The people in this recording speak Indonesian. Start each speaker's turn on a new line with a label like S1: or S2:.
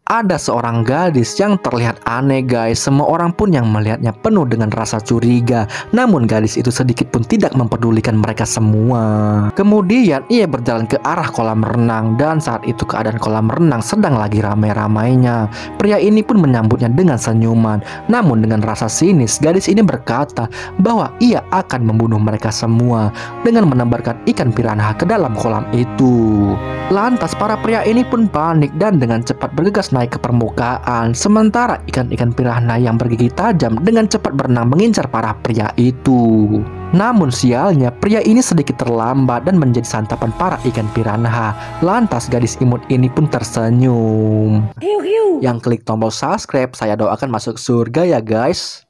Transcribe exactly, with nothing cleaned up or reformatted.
S1: ada seorang gadis yang terlihat aneh guys. Semua orang pun yang melihatnya penuh dengan rasa curiga. Namun gadis itu sedikit pun tidak mempedulikan mereka semua. Kemudian ia berjalan ke arah kolam renang, dan saat itu keadaan kolam renang sedang lagi ramai-ramainya. Pria ini pun menyambutnya dengan senyuman. Namun dengan rasa sinis, gadis ini berkata bahwa ia akan membunuh mereka semua dengan menebarkan ikan piranha ke dalam kolam itu. Lantas para pria ini pun panik dan dengan cepat bergegas naik ke permukaan. Sementara ikan-ikan piranha yang bergigi tajam dengan cepat berenang mengincar para pria itu. Namun sialnya, pria ini sedikit terlambat dan menjadi santapan para ikan piranha. Lantas gadis imut ini pun tersenyum. Yang klik tombol subscribe, saya doakan masuk surga ya guys.